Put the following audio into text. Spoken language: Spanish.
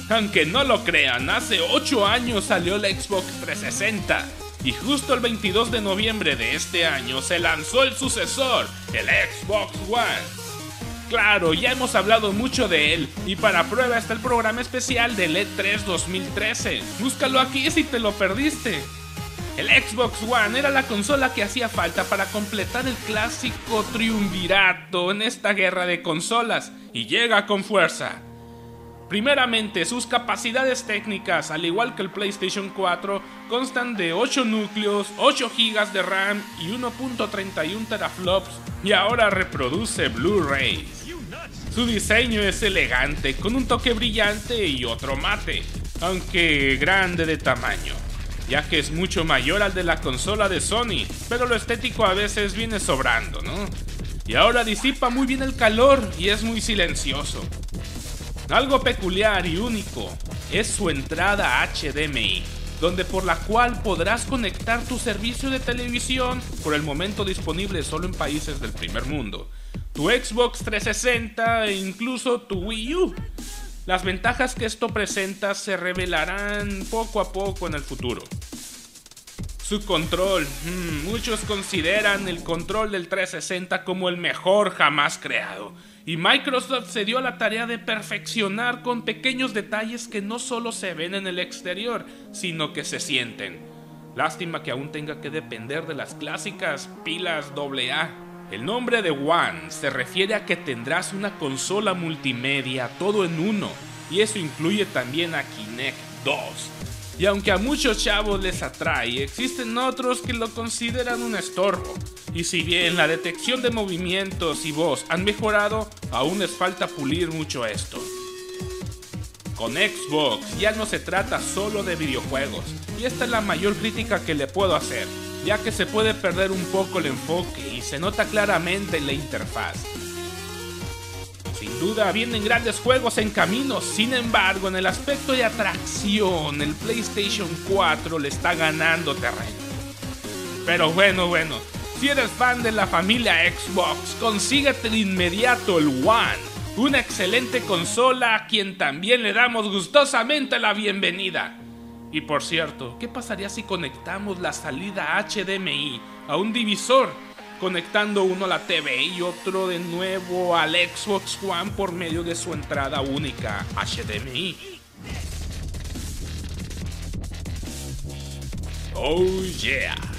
Aunque no lo crean, hace 8 años salió la Xbox 360 y justo el 22 de noviembre de este año se lanzó el sucesor, el Xbox One. Claro, ya hemos hablado mucho de él y para prueba está el programa especial del E3 2013. Búscalo aquí si te lo perdiste. El Xbox One era la consola que hacía falta para completar el clásico triunvirato en esta guerra de consolas y llega con fuerza. Primeramente, sus capacidades técnicas, al igual que el PlayStation 4, constan de 8 núcleos, 8 GB de RAM y 1.31 teraflops y ahora reproduce Blu-rays. Su diseño es elegante, con un toque brillante y otro mate, aunque grande de tamaño, ya que es mucho mayor al de la consola de Sony, pero lo estético a veces viene sobrando, ¿no? Y ahora disipa muy bien el calor y es muy silencioso. Algo peculiar y único es su entrada HDMI, donde por la cual podrás conectar tu servicio de televisión, por el momento disponible solo en países del primer mundo, tu Xbox 360 e incluso tu Wii U. Las ventajas que esto presenta se revelarán poco a poco en el futuro. Su control, muchos consideran el control del 360 como el mejor jamás creado, y Microsoft se dio a la tarea de perfeccionar con pequeños detalles que no solo se ven en el exterior, sino que se sienten. Lástima que aún tenga que depender de las clásicas pilas AA. El nombre de One se refiere a que tendrás una consola multimedia todo en uno, y eso incluye también a Kinect 2. Y aunque a muchos chavos les atrae, existen otros que lo consideran un estorbo. Y si bien la detección de movimientos y voz han mejorado, aún les falta pulir mucho esto. Con Xbox ya no se trata solo de videojuegos, y esta es la mayor crítica que le puedo hacer, ya que se puede perder un poco el enfoque y se nota claramente en la interfaz. Sin duda vienen grandes juegos en camino, sin embargo en el aspecto de atracción el PlayStation 4 le está ganando terreno. Pero bueno, si eres fan de la familia Xbox, consíguete de inmediato el One, una excelente consola a quien también le damos gustosamente la bienvenida. Y por cierto, ¿qué pasaría si conectamos la salida HDMI a un divisor? Conectando uno a la TV y otro de nuevo al Xbox One por medio de su entrada única HDMI. Oh yeah.